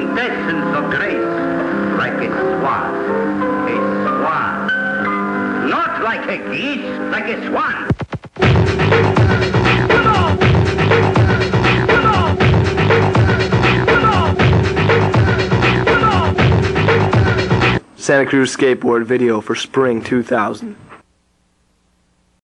quintessence of grace, like a swan. A swan. Not like a geese, like a swan. Santa Cruz skateboard video for spring 2000.